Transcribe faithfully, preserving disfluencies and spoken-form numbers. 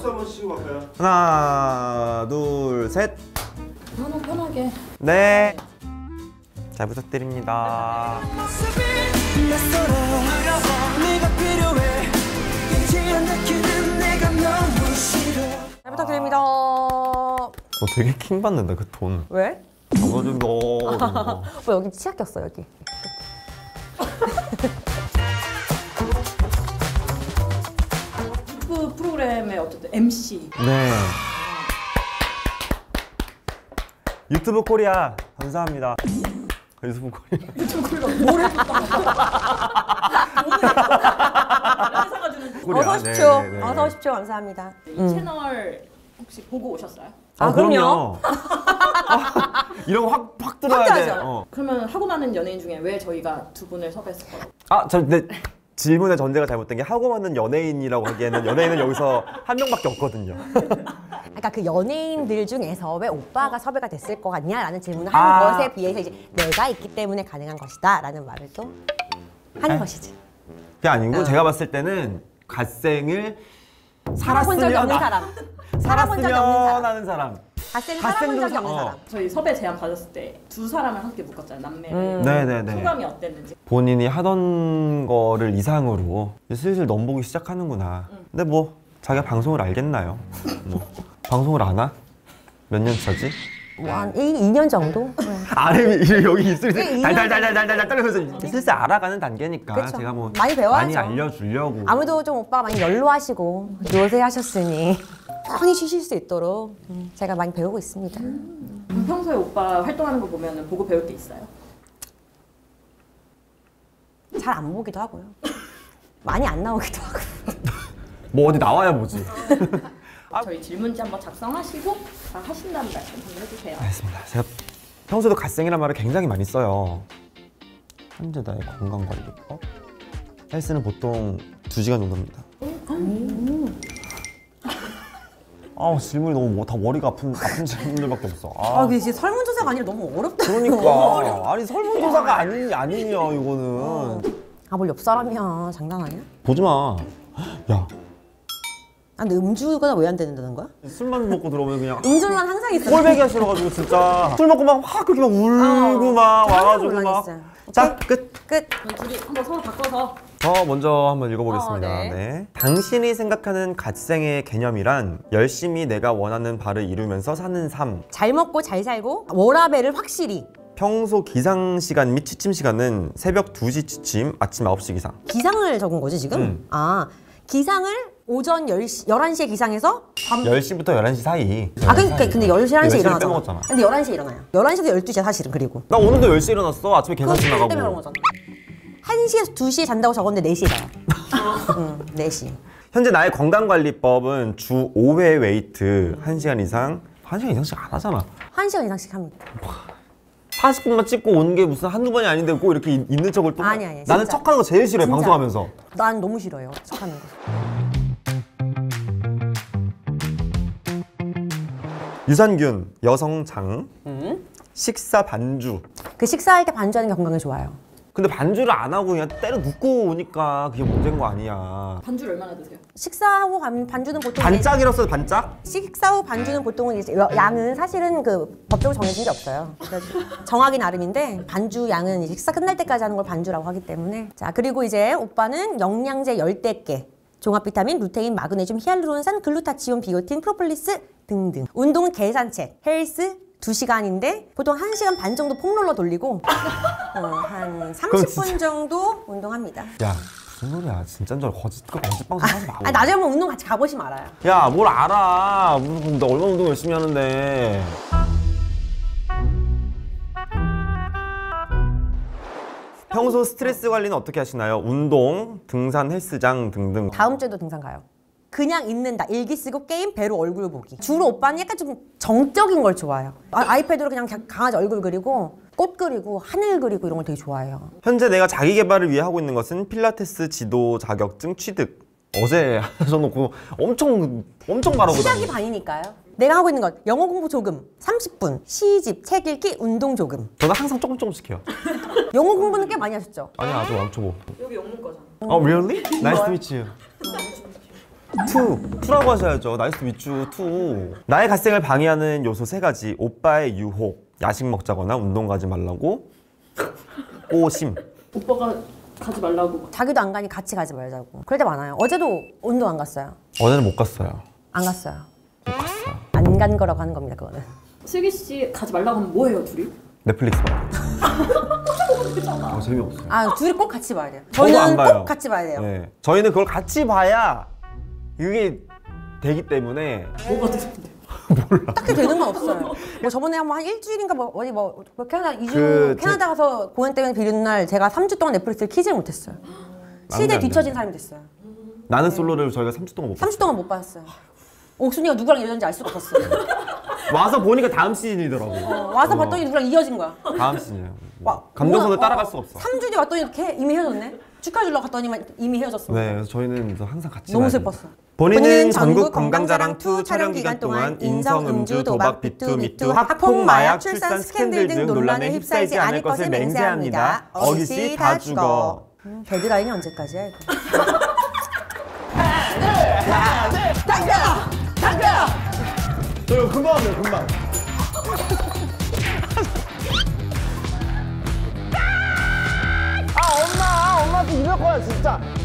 박수 한번 치고 갈까요? 하나, 둘, 셋. 편하, 편하게. 네. 잘 부탁드립니다. 잘 부탁드립니다. 어, 되게 킹 받는다 그 톤. 왜? 적어준 거. 뭐 여기 치약 꼈어 여기. 유튜브 프로그램의 어쨌든 엠씨. 네. 유튜브 코리아 감사합니다. 유튜브 코리아. 유튜브 코리아 뭘 해줬다. 어서 오십시오. 네, 네, 네. 어서 오십시오. 감사합니다. 이 음. 채널 혹시 보고 오셨어요? 아, 그럼요. 아, 이런 거 확 확 들어야 돼. 어. 그러면 하고 많은 연예인 중에 왜 저희가 두 분을 섭외했을까요? 아, 저 근데 질문의 전제가 잘못된 게 하고 많은 연예인이라고 하기에는 연예인은 여기서 한 명밖에 없거든요. 그러니까 그 연예인들 중에서 왜 오빠가 섭외가 됐을 것 같냐라는 질문을 아. 하는 것에 비해서 이제 내가 있기 때문에 가능한 것이다라는 말을 또 하는 에? 것이지. 그게 아니고 어. 제가 봤을 때는 갓생을 살아본 적이 없는 사람. 살아본 적이 없는 살았으면 사람. 하는 사람. 갓생 갓생 살아본 적이 중- 없는 어. 사람. 저희 섭외 제안 받았을 때 두 사람을 함께 묶었잖아요. 남매를. 음. 네네네. 소감이 어땠는지. 본인이 하던 거를 이상으로 이제 슬슬 넘보기 시작하는구나. 응. 근데 뭐 자기가 방송을 알겠나요? 뭐 방송을 아나? 몇 년 차지? 뭐한 이 년 정도? 아래 여기 입술이 네, 달달달달달달 떨면서 슬슬 알아가는 단계니까 그쵸. 제가 뭐 많이 배워야죠. 많이 알려주려고. 아무도 좀 오빠가 많이 연로하시고 요새하셨으니 편히 쉬실 수 있도록 제가 많이 배우고 있습니다. 그럼 평소에 오빠 활동하는 거 보면 보고 배울 게 있어요? 잘 안 보기도 하고요. 많이 안 나오기도 하고. 뭐 어디 나와야 보지. 저희 질문지 한번 작성하시고 다 하신다는 말씀 한번 해주세요. 알겠습니다. 제가 평소에도 갓생이란 말을 굉장히 많이 써요. 현재 나의 건강관리법. 헬스는 보통 두 시간 정도입니다. 아 질문이 너무 뭐, 다 머리가 아픈 아픈 질문들밖에 없어. 아, 아, 이게 진짜 설문조사가 아니라 너무 어렵다. 그러니까 아니 설문조사가 아니 아니냐 이거는. 아, 뭘 옆 사람이야. 장난 아니야? 보지 마. 야 아, 근데 음주가 왜 안 된다는 거야? 술만 먹고 들어오면 그냥 음주는 항상 있어. 꼴배기 하시러가지고 진짜 술 먹고 막 확 그렇게 막 울고 막 와가지고 막. 자 끝. 끝. 그럼 둘이 한번 서로 바꿔서 저 먼저 한번 읽어보겠습니다. 어, 네. 네. 당신이 생각하는 갓생의 개념이란 열심히 내가 원하는 바를 이루면서 사는 삶. 잘 먹고 잘 살고 워라밸을 확실히. 평소 기상 시간 및 취침 시간은 새벽 두 시 취침, 아침 아홉 시 기상. 기상을 적은 거지 지금? 음. 아, 기상을 오전 열 시, 열한 시에 기상해서 밤... 열 시부터 열한 시 사이. 아, 그러니까 근데 열 시, 열한 시에 일어나잖아. 빼먹었잖아. 근데 열한 시에 일어나요. 열한 시에서 열두 시야 사실은. 그리고 나 오늘도 열 시에 일어났어. 아침에 계산 그거 나가고. 때문에 그런 거잖아. 한 시에서 두 시에 잔다고 적었는데 네 시에 자요. 응, 네 시. 현재 나의 건강관리법은 주 오 회 웨이트 한 시간 이상. 한 시간 이상씩 안 하잖아. 한 시간 이상씩 합니다. 사십 분만 찍고 오는 게 무슨 한두 번이 아닌데 꼭 이렇게 있- 있는 척을 또. 아니, 아니, 나는 진짜. 척하는 거 제일 싫어해, 진짜. 방송하면서. 난 너무 싫어요. 척하는 거. 유산균, 여성장, 음? 식사 반주. 그 식사할 때 반주하는 게 건강에 좋아요. 근데 반주를 안 하고 그냥 때려 눕고 오니까 그게 문제인 거 아니야. 반주를 얼마나 드세요? 식사하고 반, 반주는 보통 반짝이라고 써도 반짝? 이제 식사 후 반주는 보통은 이제 여- 양은 사실은 그 법적으로 정해진 게 없어요. 그래서 정하기 나름인데 반주 양은 이제 식사 끝날 때까지 하는 걸 반주라고 하기 때문에. 자, 그리고 이제 오빠는 영양제 열댓 개, 종합 비타민, 루테인, 마그네슘, 히알루론산, 글루타치온, 비오틴, 프로폴리스 등등. 운동은 계산책, 헬스 두 시간인데 보통 한 시간 반 정도 폼롤러 돌리고 어, 한 삼십 분 진짜- 정도 운동합니다. 야 무슨 소리야. 진짜인 줄 알고 거짓, 거짓 방송 하지 마. 아, 나중에 한번 운동 같이 가보시면 알아요. 야 뭘 알아. 무슨 나 얼마나 운동 열심히 하는데. 평소 스트레스 관리는 어떻게 하시나요? 운동, 등산, 헬스장 등등. 다음 주에도 등산 가요. 그냥 있는다. 일기 쓰고 게임, 배로 얼굴 보기. 주로 오빠는 약간 좀 정적인 걸 좋아해요. 아, 아이패드로 그냥 가- 강아지 얼굴 그리고 꽃 그리고 하늘 그리고 이런 걸 되게 좋아해요. 현재 내가 자기 개발을 위해 하고 있는 것은 필라테스 지도 자격증 취득. 어제 하셔놓고 엄청 엄청 바라고 시작이 반이니까요. 내가 하고 있는 것 영어 공부 조금, 삼십 분, 시집, 책 읽기, 운동 조금. 저는 항상 조금 조금씩 해요. 영어 공부는 꽤 많이 하셨죠? 아니 아주 왕초보. 여기 영문 거잖아. 어 really? Nice to meet you. 투! 투라고 하셔야죠. 나이스 투 미쭈 투. 나의 갓생을 방해하는 요소 세 가지. 오빠의 유혹, 야식 먹자거나 운동 가지 말라고, 꼬심. 오빠가 가지 말라고. 자기도 안 가니 같이 가지 말자고. 그럴 때 많아요. 어제도 운동 안 갔어요. 어제는 못 갔어요. 안 갔어요. 못 갔어요. 안 간 거라고 하는 겁니다, 그거는. 슬기 씨 가지 말라고 하면 뭐예요, 둘이? 넷플릭스 봐요. 아, 재미없어요. 아, 둘이 꼭 같이 봐야 돼요. 저도 안 저희는 봐요. 꼭 같이 봐야 돼요. 네. 저희는 그걸 같이 봐야 이게 되기 때문에. 뭐가 되는데? 딱히 되는 건 없어요. 뭐 저번에 한번 한 일주일인가 뭐 어디 뭐, 뭐 캐나다 이 주 그 캐나다 가서 공연 때문에 비는 날 제가 삼 주 동안 넷플릭스를 키지를 못했어요. 시대에 안 돼. 뒤처진 사람이 됐어요. 나는 솔로를 저희가 삼 주 동안 못 삼 주 동안 못 봤어요. 옥순이가 누구랑 이어졌는지 알 수가 없었어요. 봤어요. 와서 보니까 다음 시즌이더라고요. 어, 와서 어. 봤더니 누구랑 이어진 거야. 다음 시즌이에요. 와, 감정선을 뭐야, 따라갈 어, 수가 없어. 삼 주 뒤에 왔더니 이렇게 이미 헤어졌네. 축하해주려고 갔더니만 이미 헤어졌어. 네, 그래서 저희는 항상 같이 너무 가야 슬펐어. 돼요. 본인은 전국 건강자랑 투 촬영 기간 동안 인성, 음주, 도박, 비투, 미투, 학폭, 마약, 출산, 스캔들 등 논란에 휩싸이지 않을 것을 맹세합니다. 어기씨 다 죽어. 음, 데드라인이 언제까지야 이거. 저 이거 금방 하네요, 금방. 아, 엄마! 엄마한테 이럴 거야, 진짜.